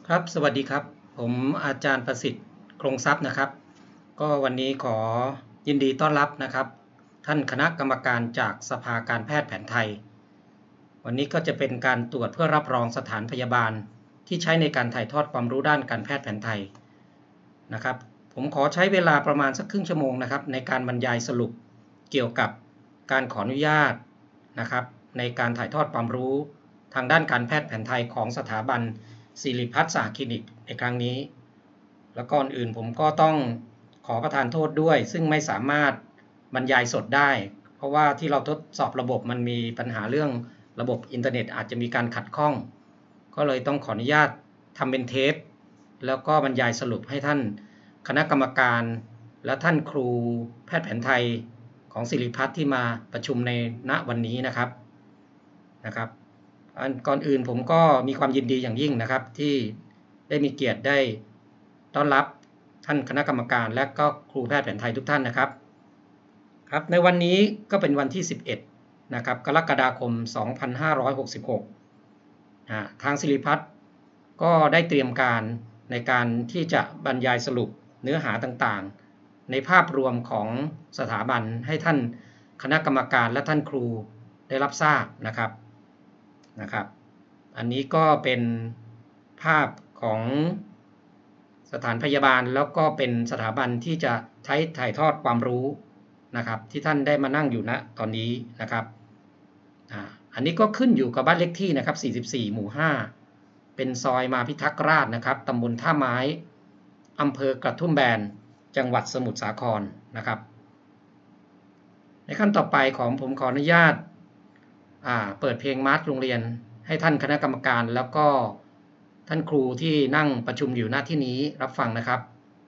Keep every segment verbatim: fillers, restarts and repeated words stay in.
ครับสวัสดีครับผมอาจารย์ประสิทธิ์คงทรัพย์นะครับก็วันนี้ขอยินดีต้อนรับนะครับท่านคณะกรรมการจากสภาการแพทย์แผนไทยวันนี้ก็จะเป็นการตรวจเพื่อรับรองสถานพยาบาลที่ใช้ในการถ่ายทอดความรู้ด้านการแพทย์แผนไทยนะครับผมขอใช้เวลาประมาณสักครึ่งชั่วโมงนะครับในการบรรยายสรุปเกี่ยวกับการขออนุญาตนะครับในการถ่ายทอดความรู้ทางด้านการแพทย์แผนไทยของสถาบันศิริพัฒน์สหคลินิกในครั้งนี้แล้วก่อนอื่นผมก็ต้องขอประทานโทษด้วยซึ่งไม่สามารถบรรยายสดได้เพราะว่าที่เราทดสอบระบบมันมีปัญหาเรื่องระบบอินเทอร์เน็ตอาจจะมีการขัดข้องก็เลยต้องขออนุญาตทำเป็นเทปแล้วก็บรรยายสรุปให้ท่านคณะกรรมการและท่านครูแพทย์แผนไทยของศิริพัฒน์ที่มาประชุมในณวันนี้นะครับนะครับก่อนอื่นผมก็มีความยินดีอย่างยิ่งนะครับที่ได้มีเกียรติได้ต้อนรับท่านคณะกรรมการและก็ครูแพทย์แผนไทยทุกท่านนะครับครับในวันนี้ก็เป็นวันที่สิบเอ็ดนะครับกรกฎาคมสองพันห้าร้อยหกสิบหกทางศิริพัฒน์ก็ได้เตรียมการในการที่จะบรรยายสรุปเนื้อหาต่างๆในภาพรวมของสถาบันให้ท่านคณะกรรมการและท่านครูได้รับทราบนะครับนะครับอันนี้ก็เป็นภาพของสถานพยาบาลแล้วก็เป็นสถาบันที่จะใช้ถ่ายทอดความรู้นะครับที่ท่านได้มานั่งอยู่ณตอนนี้นะครับอ่าอันนี้ก็ขึ้นอยู่กับบ้านเลขที่นะครับสี่สิบสี่หมู่ห้าเป็นซอยมาพิทักษ์ราษฎร์นะครับตำบลท่าไม้อำเภอกระทุ่มแบนจังหวัดสมุทรสาครนะครับในขั้นต่อไปของผมขออนุญาตเปิดเพลงมาร์ชโรงเรียนให้ท่านคณะกรรมการแล้วก็ท่านครูที่นั่งประชุมอยู่หน้าที่นี้รับฟังนะครับ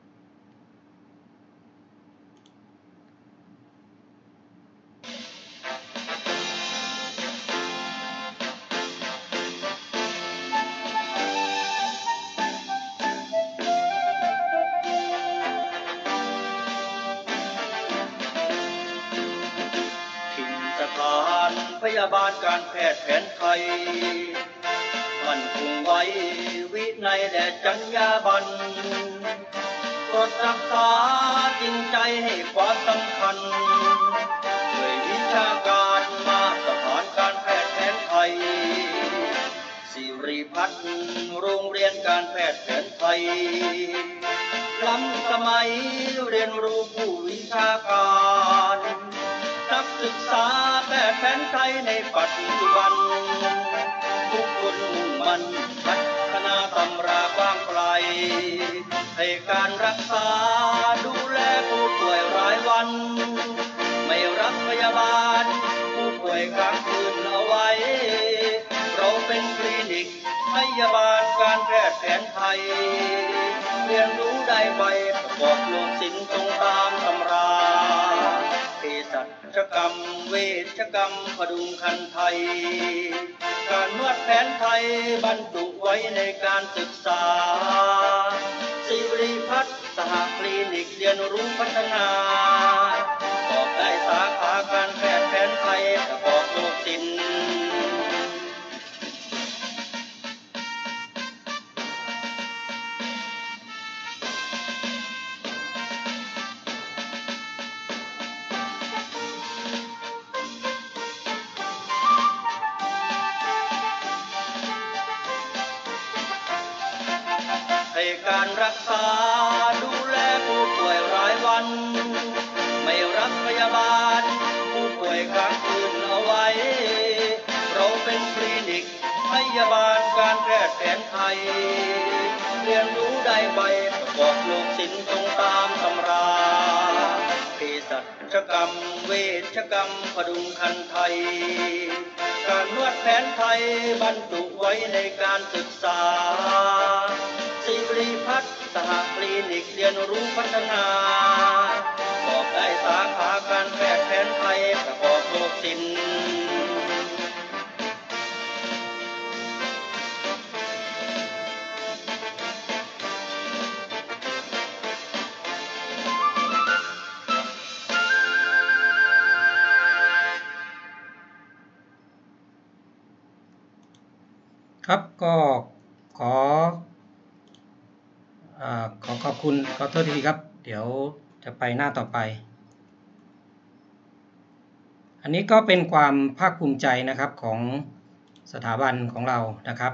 พยาบาลการแพทย์แผนไทยมันคงไว้วินัยและจรรยาบรรณตรวจรักษาจริงใจให้ความสำคัญด้วยวิชาการมาตรฐานการแพทย์แผนไทยศิริพัฒน์โรงเรียนการแพทย์แผนไทยล้ำสมัยเรียนรู้ผู้วิชาการนักศึกษาแพทย์แผนไทยในปัจจุบันทุกคนมุ่งมั่นพัฒนาตำรากว้างไกลให้การรักษาดูแลผู้ป่วยรายวันไม่รับพยาบาลผู้ป่วยค้างคืนเอาไว้เราเป็นคลินิกพยาบาลการแพทย์แผนไทยเรียนรู้ได้ไวประกอบโลกศิลป์ตรงตามตำราเภสัชกรรมเวชกรรมพดุงคันไทยการนวดแผนไทยบรรจุไว้ในการศึกษาศิริพัฒน์สหคลินิกเรียนรู้พัฒนาสอบได้สาขาการแพทย์แผนไทยประกอบโลกศิลป์ให้การรักษาดูแลผู้ป่วยรายวันไม่รับพยาบาลผู้ป่วยค้างคืนเอาไว้เราเป็นคลินิกพยาบาลการแพทย์แผนไทยเรียนรู้ได้ไวประกอบโลกศิลป์ตรงตามตำราเภสัชกรรมเวชกรรมพดุงคันไทยการนวดแผนไทยบรรจุไว้ในการศึกษาศิริพัฒน์สหคลินิกเรียนรู้พัฒนาสอบได้สาขาการแพทย์แผนไทยประกอบโลกศิลป์ครับก็ขออขอขอบคุณขอโทษทีครับเดี๋ยวจะไปหน้าต่อไปอันนี้ก็เป็นความภาคภูมิใจนะครับของสถาบันของเรานะครับ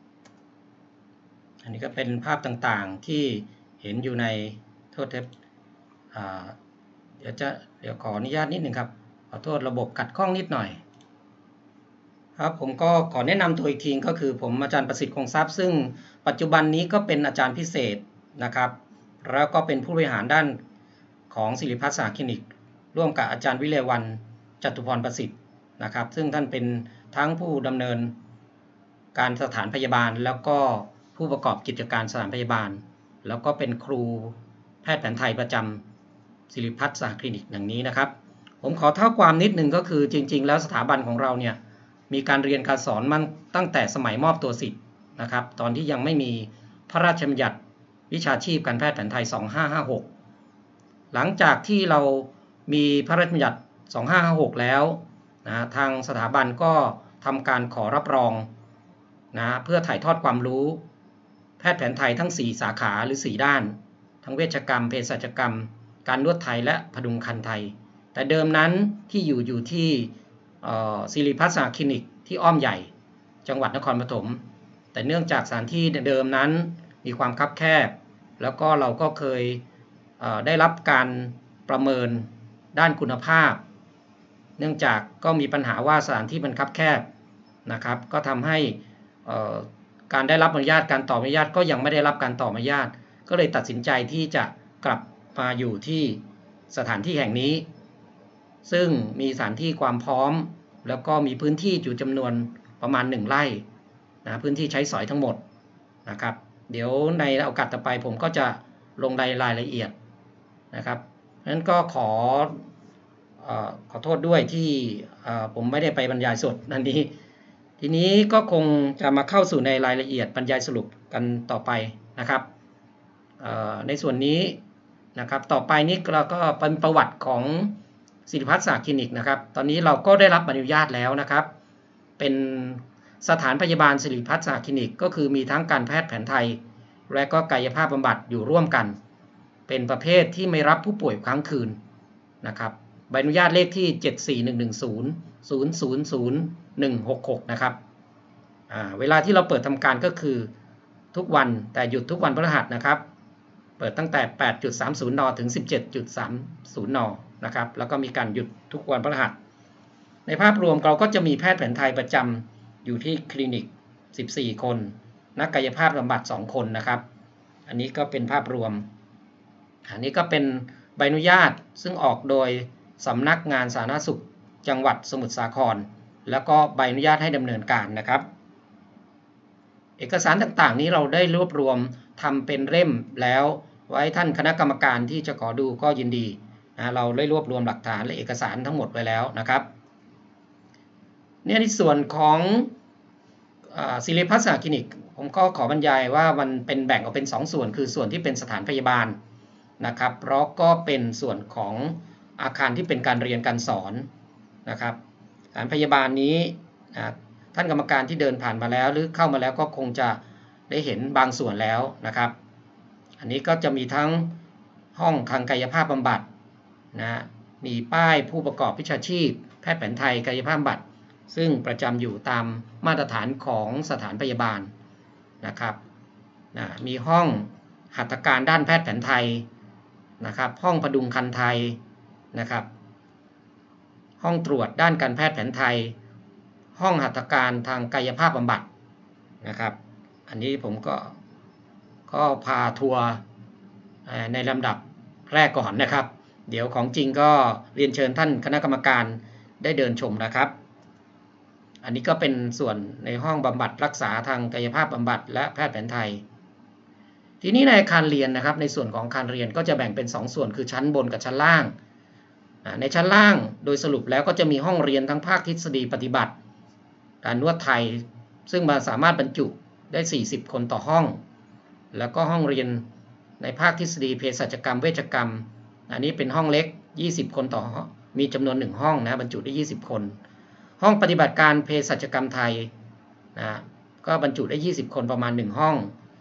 อันนี้ก็เป็นภาพต่างๆที่เห็นอยู่ในโทษเทปเดี๋ยวจะเดี๋ยวขออนุญาตนิดหนึ่งครับขอโทษระบบขัดข้องนิดหน่อยครับผมก็ขอแนะนำตัวอีกทีก็คือผมอาจารย์ประสิทธิ์คงทรัพย์ซึ่งปัจจุบันนี้ก็เป็นอาจารย์พิเศษนะครับแล้วก็เป็นผู้บริหารด้านของศิริพัฒน์สาคลินิกร่วมกับอาจารย์วิเลวรรณจตุพรประสิทธิ์นะครับซึ่งท่านเป็นทั้งผู้ดำเนินการสถานพยาบาลแล้วก็ผู้ประกอบกิจการสถานพยาบาลแล้วก็เป็นครูแพทย์แผนไทยประจำศิริพัฒน์สาคลินิกอย่างนี้นะครับผมขอเท่าความนิดนึงก็คือจริงๆแล้วสถาบันของเราเนี่ยมีการเรียนการสอนมันตั้งแต่สมัยมอบตัวสิทธิ์นะครับตอนที่ยังไม่มีพระราชบัญญัติวิชาชีพการแพทย์แผนไทยสองห้าห้าหกหลังจากที่เรามีพระราชบัญญัติสองห้าห้าหกแล้วนะทางสถาบันก็ทำการขอรับรองนะเพื่อถ่ายทอดความรู้แพทย์แผนไทยทั้งสี่สาขาหรือสี่ด้านทั้งเวชกรรมเภสัชกรรมการนวดไทยและพดุงครรภ์ไทยแต่เดิมนั้นที่อยู่อยู่ที่ศิริพัฒน์สาคลินิกที่อ้อมใหญ่จังหวัดนครปฐมแต่เนื่องจากสถานที่เดิมนั้นมีความคับแคบแล้วก็เราก็เคยได้รับการประเมินด้านคุณภาพเนื่องจากก็มีปัญหาว่าสถานที่มันคับแคบนะครับก็ทำให้การได้รับอนุญาตการต่ออนุญาตก็ยังไม่ได้รับการต่ออนุญาตก็เลยตัดสินใจที่จะกลับมาอยู่ที่สถานที่แห่งนี้ซึ่งมีสถานที่ความพร้อมแล้วก็มีพื้นที่อยู่จำนวนประมาณหนึ่งไร่นะพื้นที่ใช้สอยทั้งหมดนะครับเดี๋ยวในโอกาสต่อไปผมก็จะลงรายละเอียดนะครับนั้นก็ขอเอ่อขอโทษด้วยที่ผมไม่ได้ไปบรรยายสดนั่นนี้ทีนี้ก็คงจะมาเข้าสู่ในรายละเอียดบรรยายสรุปกันต่อไปนะครับในส่วนนี้นะครับต่อไปนี้เราก็เป็นประวัติของศิริพัฒน์สาคลินิกนะครับตอนนี้เราก็ได้รับอนุญาตแล้วนะครับเป็นสถานพยาบาลศิริพัฒน์สาคลินิกก็คือมีทั้งการแพทย์แผนไทยและก็กายภาพบำบัดอยู่ร่วมกันเป็นประเภทที่ไม่รับผู้ป่วยค้างคืนนะครับใบอนุญาตเลขที่ เจ็ดสี่หนึ่งหนึ่งศูนย์ ศูนย์ ศูนย์ ศูนย์ หนึ่ง หก หก นะครับเวลาที่เราเปิดทำการก็คือทุกวันแต่หยุดทุกวันพฤหัสนะครับเปิดตั้งแต่ แปดจุดสามศูนย์ นถึง สิบเจ็ดจุดสามศูนย์ นนะครับแล้วก็มีการหยุดทุกวันพฤหัสในภาพรวมเราก็จะมีแพทย์แผนไทยประจำอยู่ที่คลินิกสิบสี่คนนักกายภาพบำบัดสองคนนะครับอันนี้ก็เป็นภาพรวมอันนี้ก็เป็นใบอนุญาตซึ่งออกโดยสำนักงานสาธารณสุขจังหวัดสมุทรสาครแล้วก็ใบอนุญาตให้ดำเนินการนะครับเอกสารต่างๆนี้เราได้รวบรวมทำเป็นเล่มแล้วไว้ท่านคณะกรรมการที่จะขอดูก็ยินดีนะเราได้รวบรวมหลักฐานและเอกสารทั้งหมดไว้แล้วนะครับเนี่ยในส่วนของศิริพัฒน์สาคลินิกผมก็ขอบรรยายว่ามันเป็นแบ่งออกเป็นสองส่วนคือส่วนที่เป็นสถานพยาบาลนะครับเพราะก็เป็นส่วนของอาคารที่เป็นการเรียนการสอนนะครับสถานพยาบาลนี้นะท่านกรรมการที่เดินผ่านมาแล้วหรือเข้ามาแล้วก็คงจะได้เห็นบางส่วนแล้วนะครับอันนี้ก็จะมีทั้งห้องทางกายภาพบำบัดนะมีป้ายผู้ประกอบวิชาชีพแพทย์แผนไทยกายภาพบำบัดซึ่งประจำอยู่ตามมาตรฐานของสถานพยาบาลนะครับนะมีห้องหัตถการด้านแพทย์แผนไทยนะครับห้องพดุงครรภ์ไทยนะครับห้องตรวจด้านการแพทย์แผนไทยห้องหัตถการทางกายภาพบำบัดนะครับอันนี้ผมก็ก็พาทัวร์ในลำดับแรกก่อนนะครับเดี๋ยวของจริงก็เรียนเชิญท่านคณะกรรมการได้เดินชมนะครับอันนี้ก็เป็นส่วนในห้องบำบัดรักษาทางกายภาพบำบัดและแพทย์แผนไทยทีนี้ในอาคารเรียนนะครับในส่วนของอาคารเรียนก็จะแบ่งเป็นสองส่วนคือชั้นบนกับชั้นล่างในชั้นล่างโดยสรุปแล้วก็จะมีห้องเรียนทั้งภาคทฤษฎีปฏิบัติการนวดไทยซึ่งมาสามารถบรรจุได้สี่สิบคนต่อห้องแล้วก็ห้องเรียนในภาคทฤษฎีเภสัชกรรมเวชกรรมอันนี้เป็นห้องเล็กยี่สิบคนต่อมีจำนวนหนึ่งห้องนะบรรจุได้ยี่สิบคนห้องปฏิบัติการเภสัชกรรมไทยนะก็บรรจุได้ยี่สิบคนประมาณหนึ่งห้อง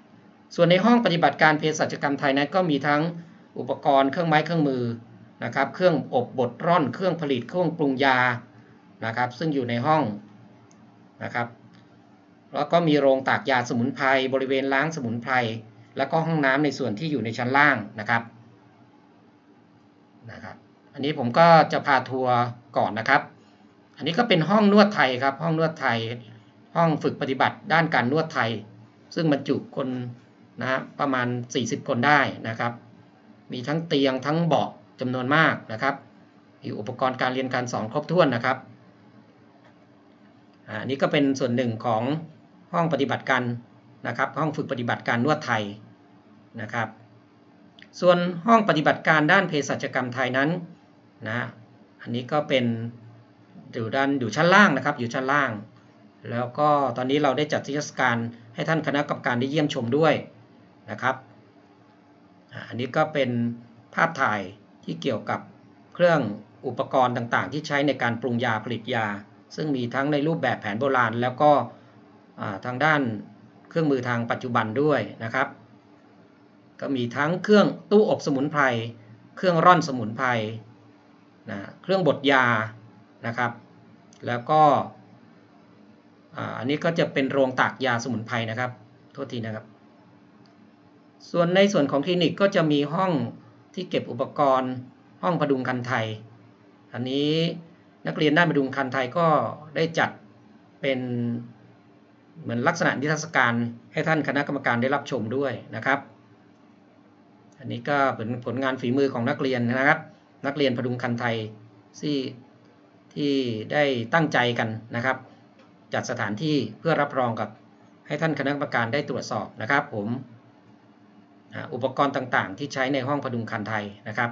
ส่วนในห้องปฏิบัติการเภสัชกรรมไทยนั้นก็มีทั้งอุปกรณ์เครื่องไม้เครื่องมือนะครับเครื่องอบบดร่อนเครื่องผลิตเครื่องปรุงยานะครับซึ่งอยู่ในห้องนะครับแล้วก็มีโรงตากยาสมุนไพรบริเวณล้างสมุนไพรแล้วก็ห้องน้ำในส่วนที่อยู่ในชั้นล่างนะครับนะครับอันนี้ผมก็จะพาทัวร์ก่อนนะครับอันนี้ก็เป็นห้องนวดไทยครับห้องนวดไทยห้องฝึกปฏิบัติด้านการนวดไทยซึ่งบรรจุคนนะประมาณสี่สิบคนได้นะครับมีทั้งเตียงทั้งเบาะจำนวนมากนะครับมีอุปกรณ์การเรียนการสอนครบถ้วนนะครับอันนี้ก็เป็นส่วนหนึ่งของห้องปฏิบัติการนะครับห้องฝึกปฏิบัติการนวดไทยนะครับส่วนห้องปฏิบัติการด้านเภสัชกรรมไทยนั้นนะอันนี้ก็เป็นอยู่ด้านอยู่ชั้นล่างนะครับอยู่ชั้นล่างแล้วก็ตอนนี้เราได้จัดนิทรรศการให้ท่านคณะกรรมการได้เยี่ยมชมด้วยนะครับอันนี้ก็เป็นภาพถ่ายที่เกี่ยวกับเครื่องอุปกรณ์ต่างๆที่ใช้ในการปรุงยาผลิตยาซึ่งมีทั้งในรูปแบบแผนโบราณแล้วก็ทางด้านเครื่องมือทางปัจจุบันด้วยนะครับก็มีทั้งเครื่องตู้อบสมุนไพรเครื่องร่อนสมุนไพรนะเครื่องบดยานะครับแล้วก็อันนี้ก็จะเป็นโรงตากยาสมุนไพรนะครับโทษทีนะครับส่วนในส่วนของคลินิกก็จะมีห้องที่เก็บอุปกรณ์ห้องพดุงครรภ์ไทยอันนี้นักเรียนด้านพดุงครรภ์ไทยก็ได้จัดเป็นเหมือนลักษณะนิทรรศการให้ท่านคณะกรรมการได้รับชมด้วยนะครับอันนี้ก็เป็นผลงานฝีมือของนักเรียนนะครับนักเรียนพดุงครรภ์ไทยที่ที่ได้ตั้งใจกันนะครับจัดสถานที่เพื่อรับรองกับให้ท่านคณะกรรมการได้ตรวจสอบนะครับผมอุปกรณ์ต่างๆที่ใช้ในห้องพดุงครรภ์ไทยนะครับ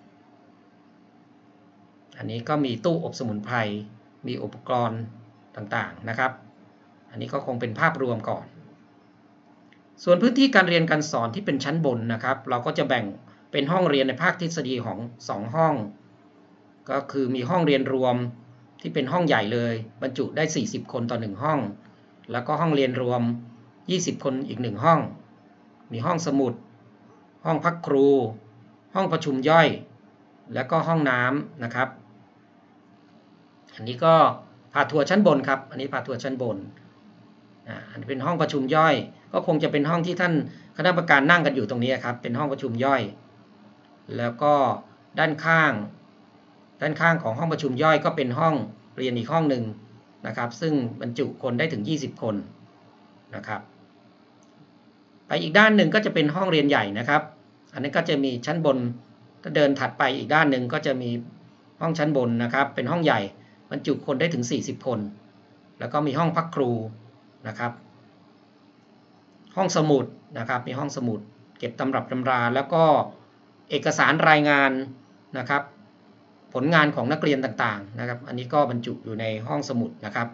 อันนี้ก็มีตู้อบสมุนไพรมีอุปกรณ์ต่างๆนะครับอันนี้ก็คงเป็นภาพรวมก่อนส่วนพื้นที่การเรียนการสอนที่เป็นชั้นบนนะครับเราก็จะแบ่งเป็นห้องเรียนในภาคทฤษฎีของสองห้องก็คือมีห้องเรียนรวมที่เป็นห้องใหญ่เลยบรรจุได้สี่สิบคนต่อหนึ่งห้องแล้วก็ห้องเรียนรวมยี่สิบคนอีกหนึ่งห้องมีห้องสมุดห้องพักครูห้องประชุมย่อยแล้วก็ห้องน้ำนะครับอันนี้ก็พาทัวร์ชั้นบนครับอันนี้พาทัวร์ชั้นบนอันนี้เป็นห้องประชุมย่อยก็คงจะเป็นห้องที่ท่านคณะกรรมการนั่งกันอยู่ตรงนี้ครับเป็นห้องประชุมย่อยแล้วก็ด้านข้างด้านข้างของห้องประชุมย่อยก็เป็นห้องเรียนอีกห้องหนึ่งนะครับซึ่งบรรจุคนได้ถึงยี่สิบคนนะครับไปอีกด้านหนึ่งก็จะเป็นห้องเรียนใหญ่นะครับอันนี้ก็จะมีชั้นบนถ้าเดินถัดไปอีกด้านหนึ่งก็จะมีห้องชั้นบนนะครับเป็นห้องใหญ่บรรจุคนได้ถึงสี่สิบคนแล้วก็มีห้องพักครูนะครับห้องสมุดนะครับมีห้องสมุดเก็บตำรับตำราแล้วก็เอกสารรายงานนะครับผลงานของนักเรียนต่างๆนะครับอันนี้ก็บรรจุอยู่ในห้องสมุดนะครับ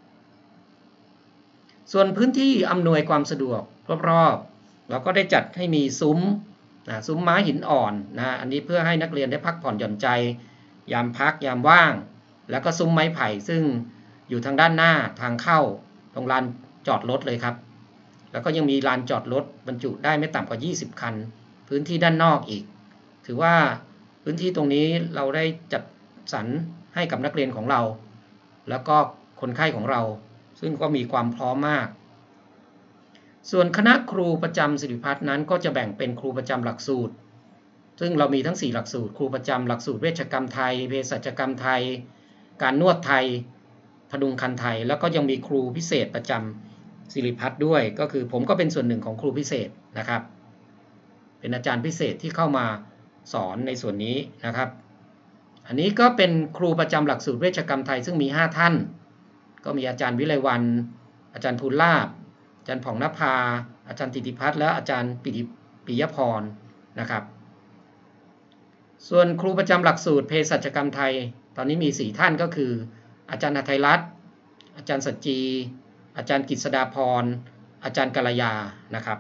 ส่วนพื้นที่อำนวยความสะดวกรอบๆเราก็ได้จัดให้มีซุ้มนะซุ้มไม้หินอ่อนนะอันนี้เพื่อให้นักเรียนได้พักผ่อนหย่อนใจยามพักยามว่างแล้วก็ซุ้มไม้ไผ่ซึ่งอยู่ทางด้านหน้าทางเข้าตรงลานจอดรถเลยครับแล้วก็ยังมีลานจอดรถบรรจุได้ไม่ต่ำกว่ายี่สิบคันพื้นที่ด้านนอกอีกถือว่าพื้นที่ตรงนี้เราได้จัดสรรให้กับนักเรียนของเราแล้วก็คนไข้ของเราซึ่งก็มีความพร้อมมากส่วนคณะครูประจำศิริพัฒน์นั้นก็จะแบ่งเป็นครูประจำหลักสูตรซึ่งเรามีทั้งสี่หลักสูตรครูประจำหลักสูตรเวชกรรมไทยเภสัชกรรมไทยการนวดไทยพดุงครรภ์ไทยแล้วก็ยังมีครูพิเศษประจำศิริพัฒน์ด้วยก็คือผมก็เป็นส่วนหนึ่งของครูพิเศษนะครับเป็นอาจารย์พิเศษที่เข้ามาสอนในส่วนนี้นะครับอันนี้ก็เป็นครูประจำหลักสูตรเวชกรรมไทยซึ่งมีห้าท่านก็มีอาจารย์วิไลวรรณอาจารย์ภูลาภอาจารย์ผ่องนภาอาจารย์ติติพัฒน์และอาจารย์ปิติปิยพรนะครับส่วนครูประจำหลักสูตรเภสัชกรรมไทยตอนนี้มีสี่ท่านก็คืออาจารย์หทัยรัตน์อาจารย์สัจจีอาจารย์กฤษดาพรอาจารย์กัลยานะครับ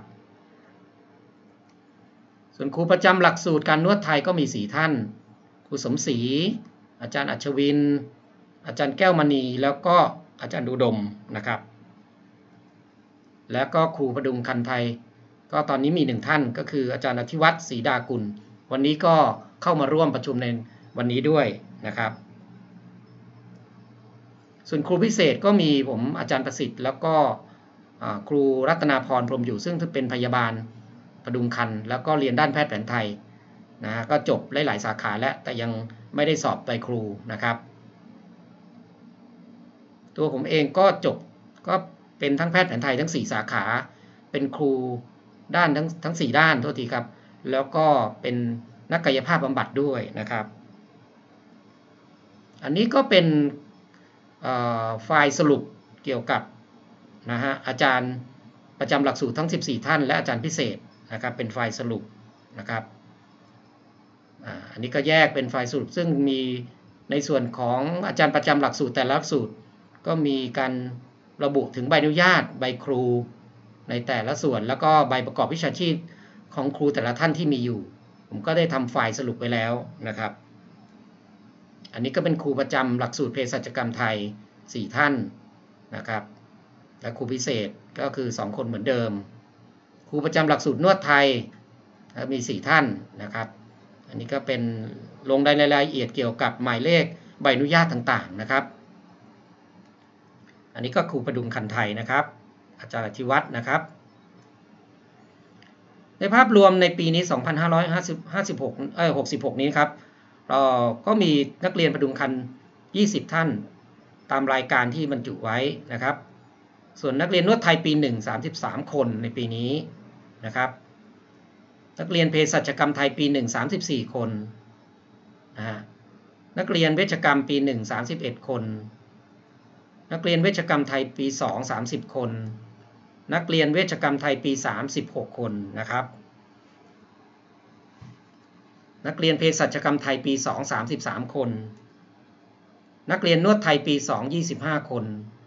ส่วนครูประจำหลักสูตรการนวดไทยก็มีสี่ท่านครูสมศรีอาจารย์อัชวินอาจารย์แก้วมณีแล้วก็อาจารย์อุดมนะครับแล้วก็ครูพดุงครรภ์ไทยก็ตอนนี้มีหนึ่งท่านก็คืออาจารย์อธิวัฒน์ศรีดากุลวันนี้ก็เข้ามาร่วมประชุมในวันนี้ด้วยนะครับส่วนครูพิเศษก็มีผมอาจารย์ประสิทธิ์แล้วก็ครูรัตนาพรพรหมอยู่ซึ่งเป็นพยาบาลพดุงครรภ์แล้วก็เรียนด้านแพทย์แผนไทยนะก็จบหลายๆสาขาแล้วแต่ยังไม่ได้สอบใบครูนะครับตัวผมเองก็จบก็เป็นทั้งแพทย์แผนไทยทั้งสี่สาขาเป็นครูด้านทั้งทั้งสี่ด้านโทษทีครับแล้วก็เป็นนักกายภาพบำบัดด้วยนะครับอันนี้ก็เป็นไฟล์สรุปเกี่ยวกับนะฮะอาจารย์ประจำหลักสูตรทั้งสิบสี่ท่านและอาจารย์พิเศษนะครับเป็นไฟล์สรุปนะครับอันนี้ก็แยกเป็นไฟล์สรุปซึ่งมีในส่วนของอาจารย์ประจำหลักสูตรแต่ละหลักสูตรก็มีการระบุถึงใบอนุญาตใบครูในแต่ละส่วนแล้วก็ใบประกอบวิชาชีพของครูแต่ละท่านที่มีอยู่ผมก็ได้ทำไฟล์สรุปไว้แล้วนะครับอันนี้ก็เป็นครูประจำหลักสูตรเภสัชกรรมไทยสี่ท่านนะครับและครูพิเศษก็คือสองคนเหมือนเดิมครูประจำหลักสูตรนวดไทยมีสี่ท่านนะครับอันนี้ก็เป็นลงรายละเอียดเกี่ยวกับหมายเลขใบอนุญาตต่างๆนะครับอันนี้ก็ครูประดุงคันไทยนะครับอาจารย์อธิวัฒน์นะครับในภาพรวมในปีนี้สองพันห้าร้อยห้าสิบหกเอ้ยหกสิบหกนี้ครับเราก็มีนักเรียนประดุงคันยี่สิบท่านตามรายการที่บรรจุไว้นะครับส่วนนักเรียนนวดไทยปีหนึ่ง สามสิบสามคนในปีนี้นะครับนักเรียนเภสัชกรรมไทยปีหนึ่ง สามสิบสี่คนนะฮะนักเรียนเวชกรรมปีหนึ่ง สามสิบเอ็ดคนนักเรียนเวชกรรมไทยปีสอง สามสิบคนนักเรียนเวชกรรมไทยปีสาม สิบหกคนนะครับนักเรียนเภสัชกรรมไทยปีสอง สามสิบสามคนนักเรียนนวดไทยปีสอง ยี่สิบห้าคน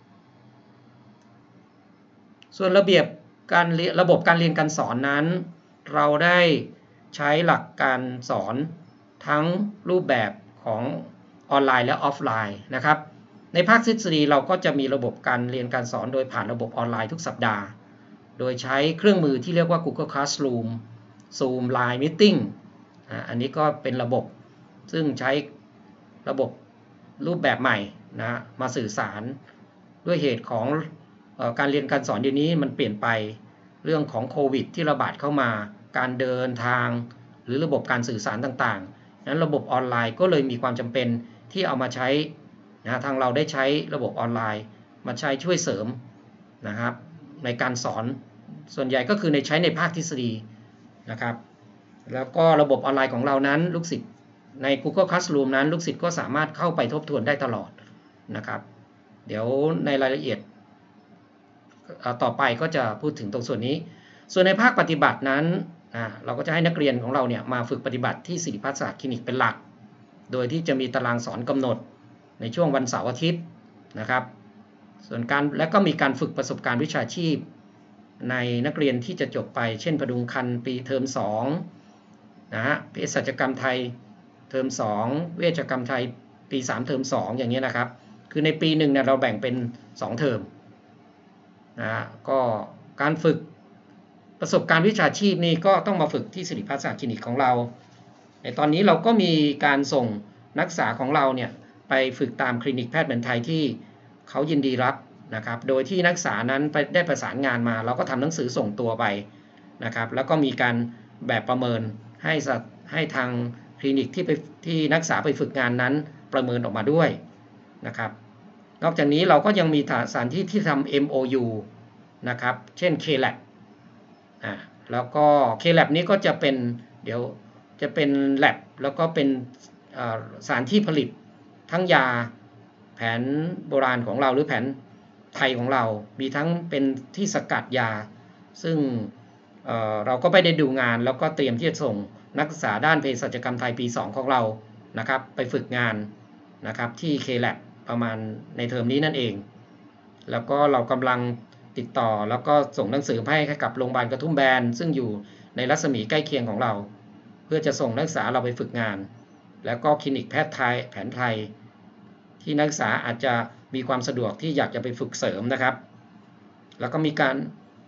ส่วนระเบียบการระบบการเรียนการสอนนั้นเราได้ใช้หลักการสอนทั้งรูปแบบของออนไลน์และออฟไลน์นะครับในภาคทฤษฎีเราก็จะมีระบบการเรียนการสอนโดยผ่านระบบออนไลน์ทุกสัปดาห์โดยใช้เครื่องมือที่เรียกว่า Google Classroom Zoom Line Meeting อันนี้ก็เป็นระบบซึ่งใช้ระบบรูปแบบใหม่นะมาสื่อสารด้วยเหตุของการเรียนการสอนเดี๋ยวนี้มันเปลี่ยนไปเรื่องของโควิดที่ระบาดเข้ามาการเดินทางหรือระบบการสื่อสารต่างๆนั้นระบบออนไลน์ก็เลยมีความจำเป็นที่เอามาใช้นะทางเราได้ใช้ระบบออนไลน์มาใช้ช่วยเสริมนะครับในการสอนส่วนใหญ่ก็คือในใช้ในภาคทฤษฎีนะครับแล้วก็ระบบออนไลน์ของเรานั้นลูกศิษย์ใน Google Classroom นั้นลูกศิษย์ก็สามารถเข้าไปทบทวนได้ตลอดนะครับเดี๋ยวในรายละเอียดต่อไปก็จะพูดถึงตรงส่วนนี้ส่วนในภาคปฏิบัตินั้นเราก็จะให้นักเรียนของเราเนี่ยมาฝึกปฏิบัติที่ศิริพัฒน์ศาสตร์คลินิกเป็นหลักโดยที่จะมีตารางสอนกำหนดในช่วงวันเสาร์อาทิตย์นะครับส่วนการและก็มีการฝึกประสบการณ์วิชาชีพในนักเรียนที่จะจบไปเช่นประดุงคันปีเทอมสองนะฮะเภสัชกรรมไทยเทอมสองเวชกรรมไทยปีสามเทอมสองอย่างนี้นะครับคือในปีหนึ่งเนี่ยเราแบ่งเป็นสองเทอมนะก็การฝึกประสบการณ์วิชาชีพนี่ก็ต้องมาฝึกที่ศิริพัฒน์ศาสตร์คลินิกของเราในตอนนี้เราก็มีการส่งนักศึกษาของเราเนี่ยไปฝึกตามคลินิกแพทย์แผนไทยที่เขายินดีรับนะครับโดยที่นักศึกษานั้นไปได้ประสานงานมาเราก็ทำหนังสือส่งตัวไปนะครับแล้วก็มีการแบบประเมินให้ให้ทางคลินิกที่ไปที่นักศึกษาไปฝึกงานนั้นประเมินออกมาด้วยนะครับนอกจากนี้เราก็ยังมีสถานที่ที่ทำ เอ็ม โอ ยู นะครับเช่น เค แลบ อ่าแล้วก็ เค แลบ นี้ก็จะเป็นเดี๋ยวจะเป็น lab แล้วก็เป็นสถานที่ผลิตทั้งยาแผนโบราณของเราหรือแผนไทยของเรามีทั้งเป็นที่สกัดยาซึ่ง เอ่อ เราก็ไปได้ดูงานแล้วก็เตรียมที่จะส่งนักศึกษาด้านเภสัชกรรมไทยปีสองของเรานะครับไปฝึกงานนะครับที่ เค แลบ ประมาณในเทอมนี้นั่นเองแล้วก็เรากำลังติดต่อแล้วก็ส่งหนังสือให้กับโรงพยาบาลกระทุ่มแบนซึ่งอยู่ในรัศมีใกล้เคียงของเราเพื่อจะส่งนักศึกษาเราไปฝึกงานแล้วก็คลินิกแพทย์ไทยแผนไทยที่นักศึกษาอาจจะมีความสะดวกที่อยากจะไปฝึกเสริมนะครับแล้วก็มีการ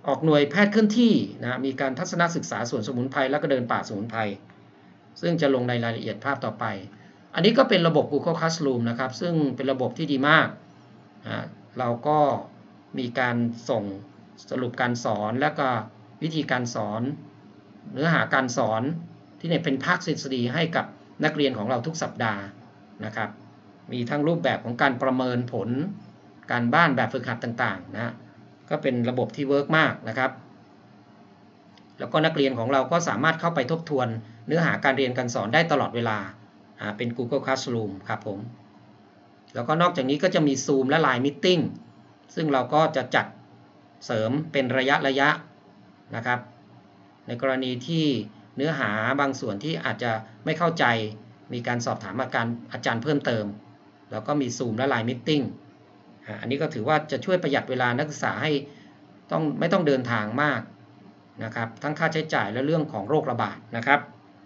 ออกหน่วยแพทย์เคลื่อนที่นะมีการทัศนศึกษาสวนสมุนไพรแล้วก็เดินป่าสมุนไพรซึ่งจะลงในรายละเอียดภาพต่อไปอันนี้ก็เป็นระบบ Google Classroom นะครับซึ่งเป็นระบบที่ดีมากนะเราก็มีการส่งสรุปการสอนและก็วิธีการสอนเนื้อหาการสอนที่เนี่ยเป็นภาคทฤษฎีให้กับนักเรียนของเราทุกสัปดาห์นะครับมีทั้งรูปแบบของการประเมินผลการบ้านแบบฝึกหัดต่างๆนะก็เป็นระบบที่เวิร์กมากนะครับแล้วก็นักเรียนของเราก็สามารถเข้าไปทบทวนเนื้อหาการเรียนการสอนได้ตลอดเวลาเป็น Google Classroom ครับผมแล้วก็นอกจากนี้ก็จะมี Zoom และ ไลน์ Meeting ซึ่งเราก็จะจัดเสริมเป็นระยะระยะนะครับในกรณีที่เนื้อหาบางส่วนที่อาจจะไม่เข้าใจมีการสอบถามอาการอาจารย์เพิ่มเติมแล้วก็มี Zoom และ ไลน์ Meeting อันนี้ก็ถือว่าจะช่วยประหยัดเวลานักศึกษาให้ต้องไม่ต้องเดินทางมากนะครับทั้งค่าใช้จ่ายและเรื่องของโรคระบาดนะครับ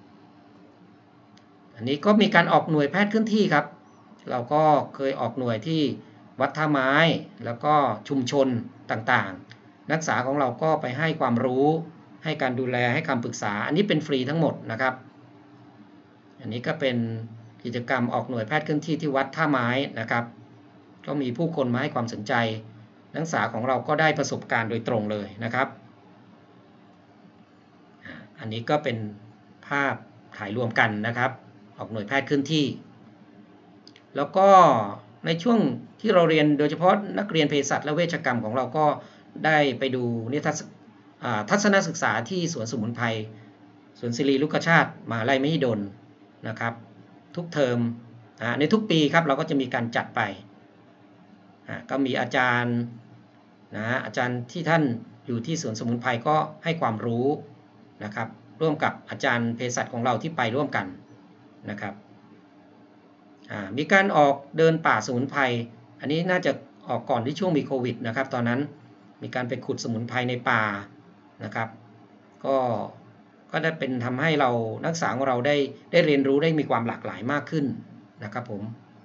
อันนี้ก็มีการออกหน่วยแพทย์เคลื่อนที่ครับเราก็เคยออกหน่วยที่วัดท่าไม้แล้วก็ชุมชนต่างๆนักศึกษาของเราก็ไปให้ความรู้ให้การดูแลให้คำปรึกษาอันนี้เป็นฟรีทั้งหมดนะครับอันนี้ก็เป็นกิจกรรมออกหน่วยแพทย์เคลื่อนที่ที่วัดท่าไม้นะครับก็มีผู้คนมาให้ความสนใจนักศึกษาของเราก็ได้ประสบการณ์โดยตรงเลยนะครับอันนี้ก็เป็นภาพถ่ายรวมกันนะครับออกหน่วยแพทย์เคลื่อนที่แล้วก็ในช่วงที่เราเรียนโดยเฉพาะนักเรียนเภสัชและเวชกรรมของเราก็ได้ไปดูนิทรรศทัศนศึกษาที่สวนสมุนไพรสวนศิริลูกชาติมหาวิทยาลัยมหิดลนะครับทุกเทอมในทุกปีครับเราก็จะมีการจัดไปก็มีอาจารย์นะอาจารย์ที่ท่านอยู่ที่สวนสมุนไพรก็ให้ความรู้นะครับร่วมกับอาจารย์เภสัชของเราที่ไปร่วมกันนะครับมีการออกเดินป่าสมุนไพรอันนี้น่าจะออกก่อนที่ช่วงมีโควิดนะครับตอนนั้นมีการไปขุดสมุนไพรในป่านะครับก็ก็ได้เป็นทำให้เรานักศึกษาของเราได้ได้เรียนรู้ได้มีความหลากหลายมากขึ้นนะครับผม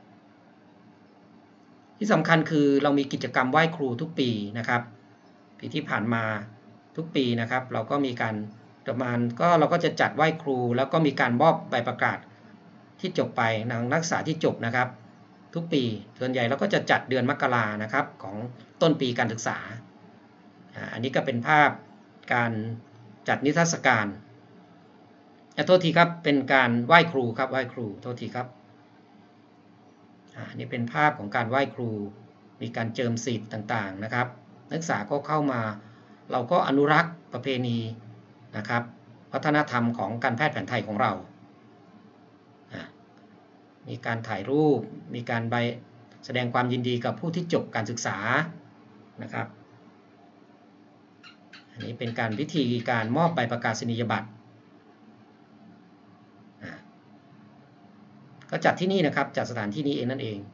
ที่สำคัญคือเรามีกิจกรรมไหว้ครูทุกปีนะครับปีที่ผ่านมาทุกปีนะครับเราก็มีการประมาณก็เราก็จะจัดไหว้ครูแล้วก็มีการมอบใบประกาศที่จบไปนักศึกษาที่จบนะครับทุกปีส่วนใหญ่เราก็จะจัดเดือนมกรานะครับของต้นปีการศึกษาอันนี้ก็เป็นภาพการจัดนิทรรศการโทษทีครับเป็นการไหว้ครูครับไหว้ครูโทษทีครับอันนี้เป็นภาพของการไหว้ครูมีการเจิมสีต่างๆนะครับนักศึกษาก็เข้ามาเราก็อนุรักษ์ประเพณีนะครับวัฒนธรรมของการแพทย์แผนไทยของเรามีการถ่ายรูปมีการใบแสดงความยินดีกับผู้ที่จบการศึกษานะครับอันนี้เป็นการพิธีการมอบใบประกาศนียบัตรก็จัดที่นี่นะครับจัดสถานที่นี้เองนั่นเอง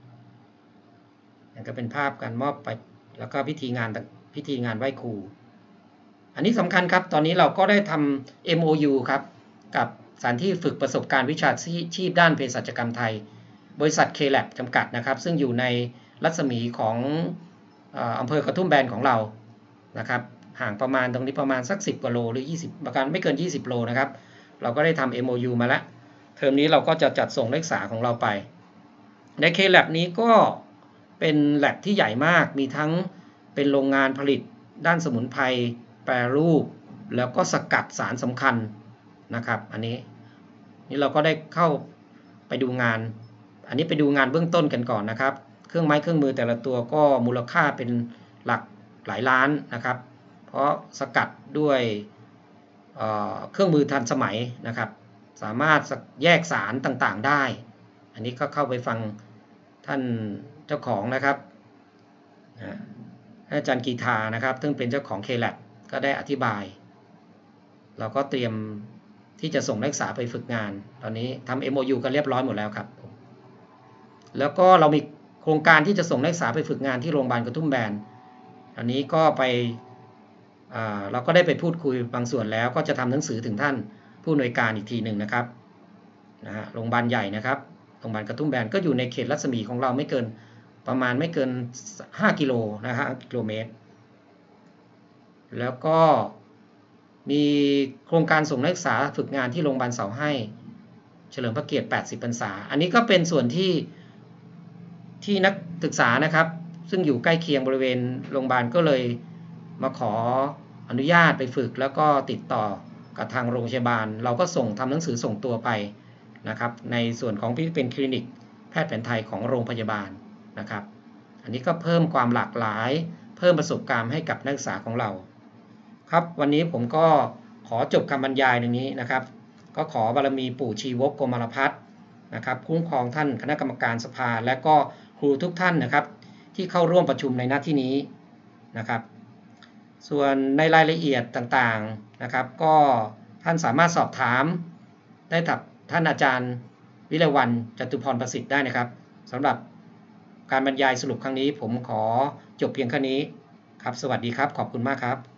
ก็เป็นภาพการมอบไปแล้วก็พิธีงานพิธีงานไหว้ครูอันนี้สำคัญครับตอนนี้เราก็ได้ทำ เอ็ม โอ ยู ครับกับสถานที่ฝึกประสบการณ์วิชาชีพด้านเภสัชกรรมไทยบริษัท เค แลบ จำกัดนะครับซึ่งอยู่ในรัศมีของอำเภอกระทุ่มแบนของเรานะครับห่างประมาณตรงนี้ประมาณสักสิบกว่าโลหรือยี่สิบประการไม่เกินยี่สิบโลนะครับเราก็ได้ทำ เอ็ม โอ ยู มาแล้วเทอมนี้เราก็จะจัดส่งนักศึกษาของเราไปใน เค แลบ นี้ก็เป็นแลบที่ใหญ่มากมีทั้งเป็นโรงงานผลิตด้านสมุนไพรแปรรูปแล้วก็สกัดสารสำคัญนะครับอันนี้นี่เราก็ได้เข้าไปดูงานอันนี้ไปดูงานเบื้องต้นกันก่อนนะครับเครื่องไม้เครื่องมือแต่ละตัวก็มูลค่าเป็นหลักหลายล้านนะครับเพราะสกัดด้วยเอ่อเครื่องมือทันสมัยนะครับสามารถแยกสารต่างๆได้อันนี้ก็เข้าไปฟังท่านเจ้าของนะครับอาจารย์กีทานะครับซึ่งเป็นเจ้าของ เค แลบ ก็ได้อธิบายเราก็เตรียมที่จะส่งนักศึกษาไปฝึกงานตอนนี้ทำ เอ็ม โอ ยู กันเรียบร้อยหมดแล้วครับแล้วก็เรามีโครงการที่จะส่งนักศึกษาไปฝึกงานที่โรงพยาบาลกระทุ่มแบนอันนี้ก็ไปเราก็ได้ไปพูดคุยบางส่วนแล้วก็จะทำหนังสือถึงท่านผู้อำนวยการอีกทีหนึ่งนะครับนะฮะโรงพยาบาลใหญ่นะครับโรงพยาบาลกระทุ่มแบนก็อยู่ในเขตรัศมีของเราไม่เกินประมาณไม่เกินห้ากิโลนะฮะกิโลเมตรแล้วก็มีโครงการส่งนักศึกษาฝึกงานที่โรงพยาบาลเสาให้เฉลิมพระเกียรติแปดสิบพรรษาอันนี้ก็เป็นส่วนที่ที่นักศึกษานะครับซึ่งอยู่ใกล้เคียงบริเวณโรงพยาบาลก็เลยมาขออนุญาตไปฝึกแล้วก็ติดต่อกับทางโรงพยาบาลเราก็ส่งทำหนังสือส่งตัวไปนะครับในส่วนของที่เป็นคลินิกแพทย์แผนไทยของโรงพยาบาลนะครับอันนี้ก็เพิ่มความหลากหลายเพิ่มประสบการณ์ให้กับนักศึกษาของเราครับวันนี้ผมก็ขอจบคำบรรยายในนี้นะครับก็ขอบารมีปู่ชีวกโกมารพัฒน์นะครับคุ้มครองท่านคณะกรรมการสภาและก็ครูทุกท่านนะครับที่เข้าร่วมประชุมในหน้าที่นี้นะครับส่วนในรายละเอียดต่างๆนะครับก็ท่านสามารถสอบถามได้กับท่านอาจารย์วิไลวรรณจตุพรประสิทธิ์ได้นะครับสำหรับการบรรยายสรุปครั้งนี้ผมขอจบเพียงแค่นี้ครับสวัสดีครับขอบคุณมากครับ